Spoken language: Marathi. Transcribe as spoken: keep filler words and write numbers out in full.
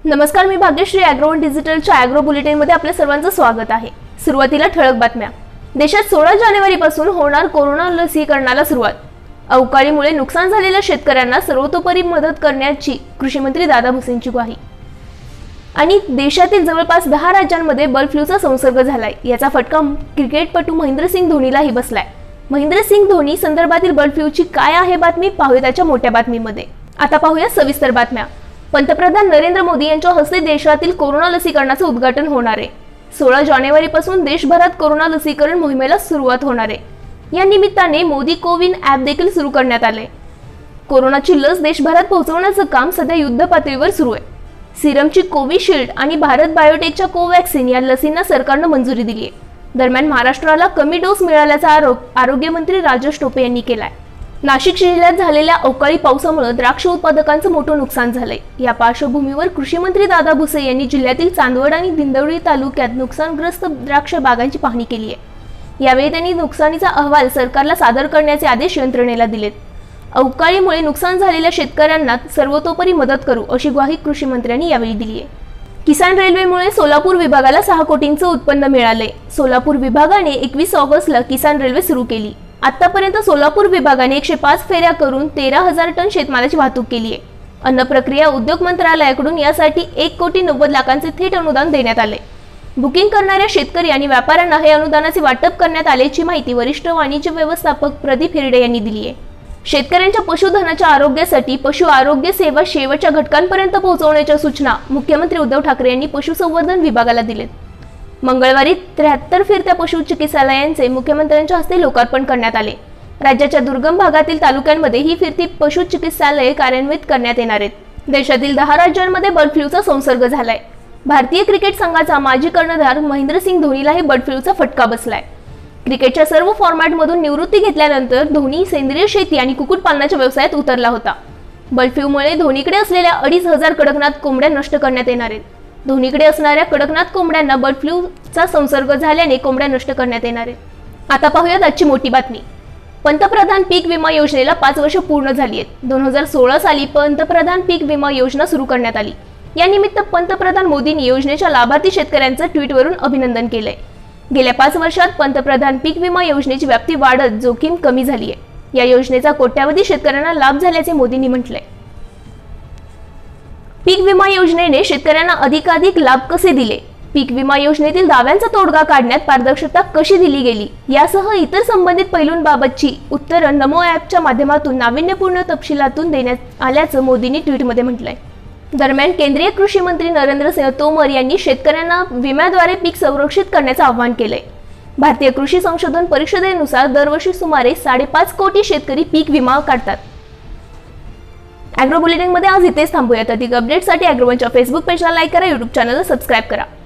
नमस्कार, मी भाग्यश्री ॲग्रोवन डिजिटलच्या ॲग्रो बुलेटिनमध्ये आपल्या सर्वांचं स्वागत आहे। सुरुवातीला ठळक बातम्या। देशात सोळा जानेवारीपासून होणार कोरोना लसीकरणाला सुरुवात। अवकाळीमुळे नुकसान झालेल्या शेतकऱ्यांना सर्वतोपरी मदत करण्याची कृषी मंत्री दादा भुसेंची ग्वाही। आणि देशातील जवळपास दहा राज्यांमध्ये बर्ड फ्लूचा संसर्ग झालाय, याचा फटका क्रिकेटपटू महेंद्रसिंग धोनीलाही बसलाय। महेंद्रसिंग धोनी संदर्भातील बर्ड फ्लूची काय आहे बातमी, पाहूया त्याच्या मोठ्या बातमीमध्ये। आता पाहूया सविस्तर बातम्या। पंतप्रधान नरेंद्र मोदी यांच्या हस्ते देशातील कोरोना लसीकरणाचे उद्घाटन होणार आहे। सोळा जानेवारीपासून देशभरात कोरोना लसीकरण मोहिमेला सुरुवात होणार आहे। या निमित्ताने मोदी कोविन ॲप देखील सुरू करण्यात आले। कोरोनाची लस देशभरात पोहोचवण्याचं काम सध्या युद्ध पातळीवर सुरू आहे। सिरमची कोविशिल्ड आणि भारत बायोटेकच्या कोवॅक्सिन या लसींना सरकारने मंजुरी दिली आहे। दरम्यान महाराष्ट्राला कमी डोस मिळाल्याचा आरोप आरोग्य मंत्री राजेश टोपे यांनी केलाय। नाशिक जिल्ह्यात झालेल्या अवकाळी पावसामुळे द्राक्ष उत्पादकांचं मोठं नुकसान झालंय। या पार्श्वभूमीवर कृषी मंत्री दादा भुसे यांनी जिल्ह्यातील चांदवड आणि दिंडोरी तालुक्यात नुकसानग्रस्त द्राक्ष बागांची पाहणी केली आहे। यावेळी त्यांनी नुकसानीचा अहवाल सरकारला सादर करण्याचे आदेश यंत्रणेला दिलेत। अवकाळीमुळे नुकसान झालेल्या शेतकऱ्यांना सर्वतोपरी मदत करू अशी ग्वाही कृषी मंत्र्यांनी यावेळी दिली आहे। किसान रेल्वेमुळे सोलापूर विभागाला सहा कोटींचं उत्पन्न मिळाले। सोलापूर विभागाने एकवीस ऑगस्टला किसान रेल्वे सुरू केली। आतापर्यंत सोलापूर विभागाने एकशे पाच फेऱ्या करून तेरा हजार टन शेतमालाची वाहतूक केली आहे। अन्न प्रक्रिया उद्योग मंत्रालयाकडून यासाठी एक कोटी नव्वद लाखांचे थेट अनुदान देण्यात आले। बुकिंग करणाऱ्या शेतकरी आणि व्यापाऱ्यांना हे अनुदानाचे वाटप करण्यात आल्याची माहिती वरिष्ठ वाणिज्य व्यवस्थापक प्रदीप हिरडे यांनी दिली आहे। शेतकऱ्यांच्या पशुधनाच्या आरोग्यासाठी पशु आरोग्य सेवा शेवटच्या घटकांपर्यंत पोहोचवण्याच्या सूचना मुख्यमंत्री उद्धव ठाकरे यांनी पशुसंवर्धन विभागाला दिलेत। मंगळवारी त्र्याहत्तर फिरत्या पशु चिकित्सालयांचे मुख्यमंत्र्यांच्या हस्ते लोकार्पण करण्यात आले। राज्याच्या दुर्गम भागातील तालुक्यांमध्ये ही फिरती पशु चिकित्सालये कार्यान्वित करण्यात येणार आहेत। देशातील दहा राज्यांमध्ये बर्ड फ्लूचा संसर्ग झालाय। भारतीय क्रिकेट संघाचा माजी कर्णधार महेंद्रसिंग धोनीलाही बर्ड फ्लूचा फटका बसलाय। क्रिकेटच्या सर्व फॉर्मॅटमधून निवृत्ती घेतल्यानंतर धोनी सेंद्रिय शेती आणि कुक्कुटपालनाच्या व्यवसायात उतरला होता। बर्ड फ्लूमुळे धोनीकडे असलेल्या अडीच हजार कडकनाथ कोंबड्या नष्ट करण्यात येणार आहेत। धोनीकडे असणाऱ्या कडकनाथ कोंबड्यांना बर्ड फ्लूचा संसर्ग झाल्याने कोंबड्या नष्ट करण्यात येणार आहेत। आता पाहूयात आजची मोठी बातमी। पंतप्रधान पीक विमा योजनेला पाच वर्ष पूर्ण झाली आहेत। दोन हजार सोळा साली पंतप्रधान पीक विमा योजना सुरू करण्यात आली। या निमित्त पंतप्रधान मोदींनी योजनेच्या लाभार्थी शेतकऱ्यांचं ट्विटवरून अभिनंदन केलंय। गेल्या पाच वर्षात पंतप्रधान पीक विमा योजनेची व्याप्ती वाढत जोखीम कमी झाली आहे। या योजनेचा कोट्यावधी शेतकऱ्यांना लाभ झाल्याचे मोदींनी म्हटलंय। पीक विमा योजनेने शेतकऱ्यांना अधिकाधिक लाभ कसे दिले, पीक विमा योजनेतील दाव्यांचा तोडगा काढण्यात पारदर्शकता कशी दिली गेली, यासह इतर संबंधित पैलूंबाबतची उत्तरं नमो ॲपच्या माध्यमातून नाविन्यपूर्ण तपशिलातून देण्यात आल्याचं मोदींनी ट्विटमध्ये म्हटलंय। दरम्यान केंद्रीय कृषी मंत्री नरेंद्र सिंह तोमर यांनी शेतकऱ्यांना विम्याद्वारे पीक संरक्षित करण्याचं आवाहन केलंय। भारतीय कृषी संशोधन परिषदेनुसार दरवर्षी सुमारे साडेपाच कोटी शेतकरी पीक विमा काढतात। ॲग्रो बुलेटिन मध्ये आज इथेच थांबूयात। अधिक अपडेट्ससाठी ॲग्रोवनच्या फेसबुक पेजला लाईक करा, यूट्यूब चॅनलला सबस्क्राईब करा।